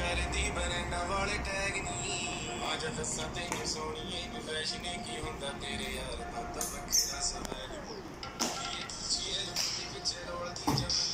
कर दी बरैंडा वाले टैग नी आज दसा तेन सोनिए फैशन की हुंदा तेरे यार दा बखेरा सवैग पिछे रोल दी जब